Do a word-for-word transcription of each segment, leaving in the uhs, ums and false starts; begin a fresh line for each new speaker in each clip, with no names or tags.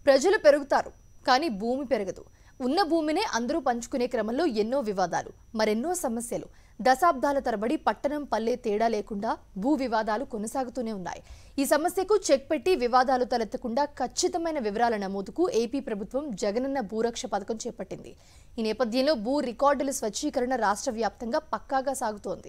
ప్రజలు పెరుగుతారు కానీ భూమి పెరగదు. ఉన్న భూమినే అందరూ పంచుకునే క్రమంలో ఎన్నో వివాదాలు, మరెన్నో సమస్యలు. దశాబ్దాల తరబడి పట్టణం పల్లె తేడా లేకుండా భూ వివాదాలు కొనసాగుతూనే ఉన్నాయి. ఈ సమస్యకు చెక్ పెట్టి వివాదాలు తలెత్తకుండా ఖచ్చితమైన వివరాల నమోదుకు ఏపీ ప్రభుత్వం జగనన్న భూరక్ష పథకం చేపట్టింది. ఈ నేపథ్యంలో భూ రికార్డుల స్వచ్ఛీకరణ రాష్ట్ర వ్యాప్తంగా పక్కాగా సాగుతోంది.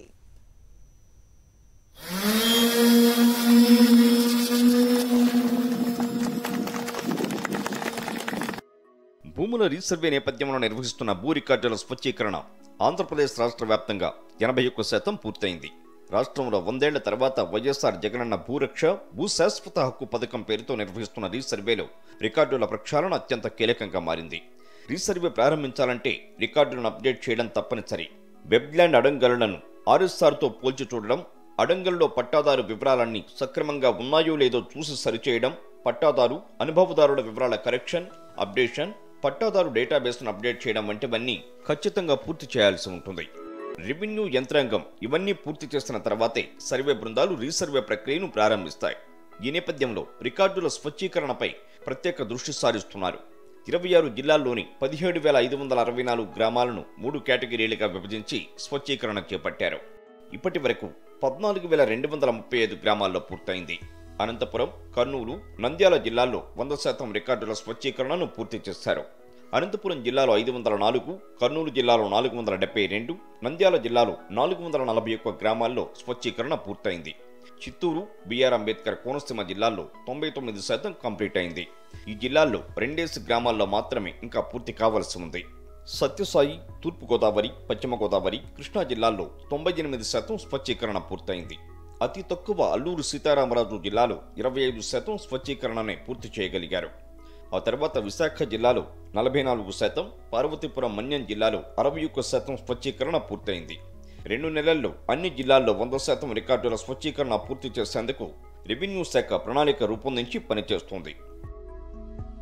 భూముల రీసర్వే నేపథ్యంలో నిర్వహిస్తున్న భూ రికార్డుల స్వచ్ఛీకరణ ఆంధ్రప్రదేశ్ రాష్ట్ర వ్యాప్తంగా ఎనభై ఒక్క శాతం పూర్తయింది. రాష్ట్రంలో వందేళ్ల తర్వాత వైఎస్ఆర్ జగనన్న భూరక్ష భూ శాశ్వత హక్కు పథకం పేరుతో నిర్వహిస్తున్న రీసర్వేలో రికార్డుల ప్రక్షాళన అత్యంత కీలకంగా మారింది. రీసర్వే ప్రారంభించాలంటే రికార్డులను అప్డేట్ చేయడం తప్పనిసరి. వెబ్ల్యాండ్ అడంగలను ఆర్ఎస్ఆర్తో పోల్చి చూడడం, అడంగల్లో పట్టాదారు వివరాలన్నీ సక్రమంగా ఉన్నాయో లేదో చూసి సరిచేయడం, పట్టాదారు అనుభవదారుల వివరాల కరెక్షన్, అప్డేషన్, పట్టాదారు డేటాబేస్ను అప్డేట్ చేయడం వంటివన్నీ ఖచ్చితంగా పూర్తి చేయాల్సి ఉంటుంది. రెవెన్యూ యంత్రాంగం ఇవన్నీ పూర్తి చేసిన తర్వాతే సర్వే బృందాలు రీసర్వే ప్రక్రియను ప్రారంభిస్తాయి. ఈ నేపథ్యంలో రికార్డుల స్వచ్ఛీకరణపై ప్రత్యేక దృష్టి సారిస్తున్నారు. ఇరవై ఆరు జిల్లాల్లోని పదిహేడు వేల ఐదు వందల అరవై నాలుగు గ్రామాలను మూడు కేటగిరీలుగా విభజించి స్వచ్ఛీకరణ చేపట్టారు. ఇప్పటి వరకు పద్నాలుగు వేల రెండు వందల ముప్పై ఐదు గ్రామాల్లో పూర్తయింది. అనంతపురం, కర్నూలు, నంద్యాల జిల్లాల్లో వంద శాతం రికార్డుల స్వచ్ఛీకరణను పూర్తి చేశారు. అనంతపురం జిల్లాలో ఐదు వందల నాలుగు, కర్నూలు జిల్లాలో నాలుగు వందల డెబ్బై రెండు, నంద్యాల జిల్లాలో నాలుగు వందల నలభై ఒక్క గ్రామాల్లో స్వచ్ఛీకరణ పూర్తయింది. చిత్తూరు, బిఆర్ అంబేద్కర్ కోనసీమ జిల్లాల్లో తొంభై తొమ్మిది శాతం కంప్లీట్ అయింది. ఈ జిల్లాల్లో రెండేసి గ్రామాల్లో మాత్రమే ఇంకా పూర్తి కావాల్సి ఉంది. సత్యసాయి, తూర్పుగోదావరి, పశ్చిమ గోదావరి, కృష్ణా జిల్లాల్లో తొంభై ఎనిమిది శాతం స్వచ్ఛీకరణ పూర్తయింది. అతి తక్కువ అల్లూరు సీతారామరాజు జిల్లాలో ఇరవై ఐదు శాతం స్వచ్ఛీకరణనే పూర్తి చేయగలిగారు. ఆ తర్వాత విశాఖ జిల్లాలో నలభై నాలుగు శాతం, పార్వతీపురం మన్యం జిల్లాలో అరవై ఒక్క శాతం స్వచ్ఛీకరణ పూర్తయింది. రెండు నెలల్లో అన్ని జిల్లాల్లో వంద శాతం రికార్డుల స్వచ్ఛీకరణ పూర్తి చేసేందుకు రెవెన్యూ శాఖ ప్రణాళిక రూపొందించి పనిచేస్తోంది.